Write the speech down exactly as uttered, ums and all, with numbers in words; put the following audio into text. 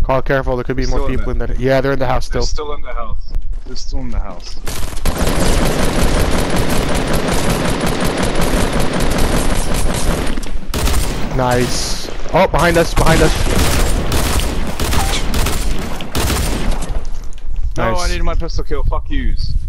Carl, careful. There could be Still more in people in there. there. Yeah, they're in the house still. They're still in the house. They're still in the house. Nice. Oh, behind us, behind us. No, Nice. I needed my pistol kill. Fuck yous.